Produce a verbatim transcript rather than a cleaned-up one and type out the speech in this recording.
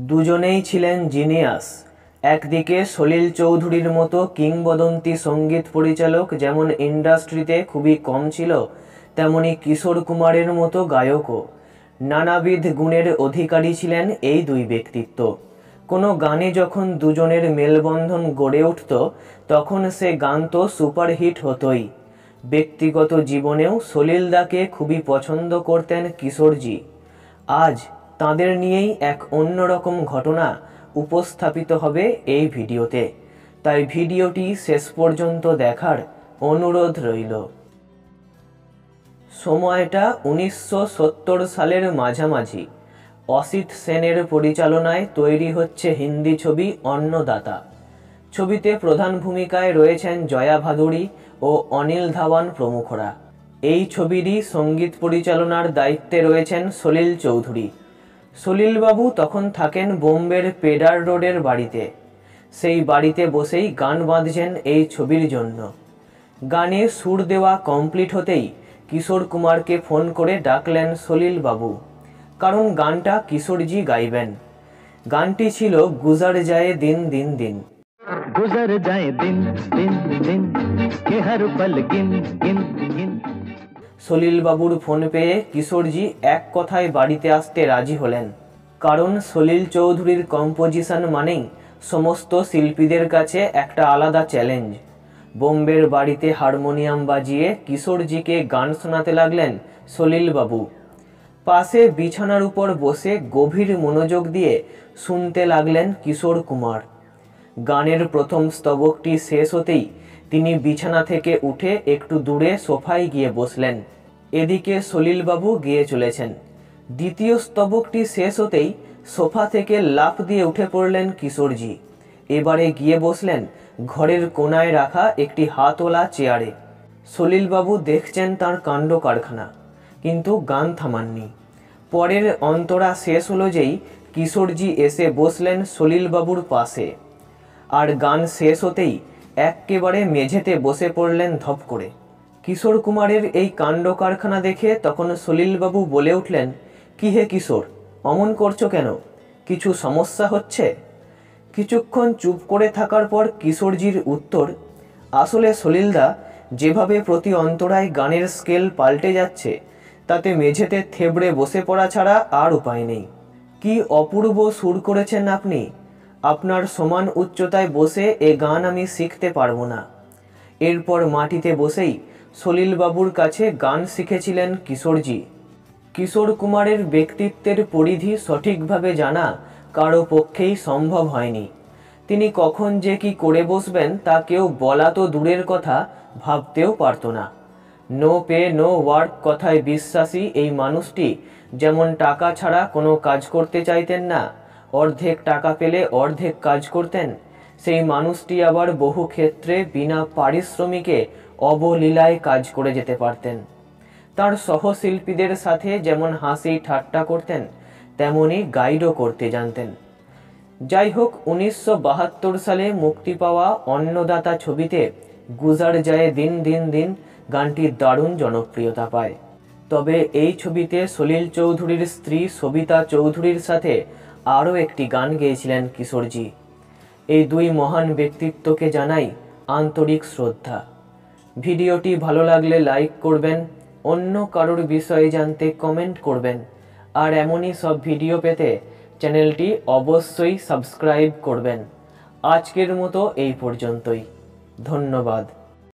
দুজনেই ছিলেন জিনিয়াস। একদিকে সলিল চৌধুরীর মতো কিংবদন্তি সঙ্গীত পরিচালক যেমন ইন্ডাস্ট্রিতে খুবই কম ছিল, তেমনি কিশোর কুমারের মতো গায়কও। নানাবিধ গুণের অধিকারী ছিলেন এই দুই ব্যক্তিত্ব। কোনো গানে যখন দুজনের মেলবন্ধন গড়ে উঠত তখন সে গান তো সুপারহিট হতোই। ব্যক্তিগত জীবনেও সলিলদাকে খুবই পছন্দ করতেন কিশোরজি। আজ তাঁদের নিয়েই এক অন্যরকম ঘটনা উপস্থাপিত হবে এই ভিডিওতে, তাই ভিডিওটি শেষ পর্যন্ত দেখার অনুরোধ রইল। সময়টা উনিশশো সত্তর সালের মাঝামাঝি। অসিত সেনের পরিচালনায় তৈরি হচ্ছে হিন্দি ছবি অন্নদাতা। ছবিতে প্রধান ভূমিকায় রয়েছেন জয়া ভাদুড়ী ও অনিল ধাওয়ান প্রমুখরা। এই ছবিরই সঙ্গীত পরিচালনার দায়িত্বে রয়েছেন সলিল চৌধুরী। সলিলবাবু তখন থাকেন বোম্বের পেডার রোডের বাড়িতে। সেই বাড়িতে বসেই গান বাঁধছেন এই ছবির জন্য। গানে সুর দেওয়া কমপ্লিট হতেই কিশোর কুমারকে ফোন করে ডাকলেন সলিলবাবু, কারণ গানটা কিশোরজি গাইবেন। গানটি ছিল গুজার যায় দিন দিন দিন। गुजर जाए दिन दिन दिन के हर पल गिन गिन गिन। সলিল বাবুর ফোন পেয়ে কিশোরজি এক কথায় বাড়িতে আসতে রাজি হলেন, কারণ সলিল চৌধুরীর কম্পোজিশন মানেই সমস্ত শিল্পীদের কাছে একটা আলাদা চ্যালেঞ্জ। বোম্বের বাড়িতে হারমোনিয়াম বাজিয়ে কিশোরজিকে গান শোনাতে লাগলেন সলিল বাবু। পাশে বিছানার উপর বসে গভীর মনোযোগ দিয়ে শুনতে লাগলেন কিশোর কুমার। গানের প্রথম স্তবকটি শেষ হতেই তিনি বিছানা থেকে উঠে একটু দূরে সোফায় গিয়ে বসলেন। এদিকে সলিলবাবু গেয়ে চলেছেন। দ্বিতীয় স্তবকটি শেষ হতেই সোফা থেকে লাফ দিয়ে উঠে পড়লেন কিশোরজি। এবারে গিয়ে বসলেন ঘরের কোনায় রাখা একটি হাতওয়ালা চেয়ারে। সলিলবাবু দেখছেন তার কাণ্ড কারখানা, কিন্তু গান থামাননি। পরের অন্তরা শেষ হলো যেই কিশোরজি এসে বসলেন সলিলবাবুর পাশে, আর গান শেষ হতেই এক্কেবারে মেঝেতে বসে পড়লেন ধপ করে। কিশোর কুমারের এই কাণ্ড কারখানা দেখে তখন সলিলবাবু বলে উঠলেন, কি হে কিশোর, অমন করছো কেন? কিছু সমস্যা হচ্ছে? কিছুক্ষণ চুপ করে থাকার পর কিশোরজির উত্তর, আসলে সলিলদা, যেভাবে প্রতি অন্তরায় গানের স্কেল পাল্টে যাচ্ছে তাতে মেঝেতে থেবড়ে বসে পড়া ছাড়া আর উপায় নেই। কি অপূর্ব সুর করেছেন আপনি। আপনার সমান উচ্চতায় বসে এ গান আমি শিখতে পারবো না। এরপর মাটিতে বসেই সলিলবাবুর কাছে গান শিখেছিলেন কিশোরজি। কিশোর কুমারের ব্যক্তিত্বের পরিধি সঠিকভাবে জানা কারো পক্ষেই সম্ভব হয়নি। তিনি কখন যে কি করে বসবেন তা কেউ বলা তো দূরের কথা, ভাবতেও পারত না। নো পে নো ওয়ার্ক কথায় বিশ্বাসী এই মানুষটি যেমন টাকা ছাড়া কোনো কাজ করতে চাইতেন না, অর্ধেক টাকা পেলে অর্ধেক কাজ করতেন, সেই মানুষটি আবার বহু ক্ষেত্রে বিনা পারিশ্রমিকে অবলীলায় কাজ করে যেতে পারতেন। তার সহশিল্পীদের সাথে যেমন হাসি ঠাট্টা করতেন, তেমনি গাইডও করতে জানতেন। যাই হোক, উনিশশো বাহাত্তর সালে মুক্তি পাওয়া অন্নদাতা ছবিতে গুজার যায় দিন দিন দিন গানটি দারুণ জনপ্রিয়তা পায়। তবে এই ছবিতে সলিল চৌধুরীর স্ত্রী সবিতা চৌধুরীর সাথে আরও একটি গান গেয়েছিলেন কিশোরজি। এই দুই মহান ব্যক্তিত্বকে জানাই আন্তরিক শ্রদ্ধা। ভিডিওটি ভালো লাগলে লাইক করবেন, অন্য কারোর বিষয়ে জানতে কমেন্ট করবেন, আর এমনই সব ভিডিও পেতে চ্যানেলটি অবশ্যই সাবস্ক্রাইব করবেন। আজকের মতো এই পর্যন্তই। ধন্যবাদ।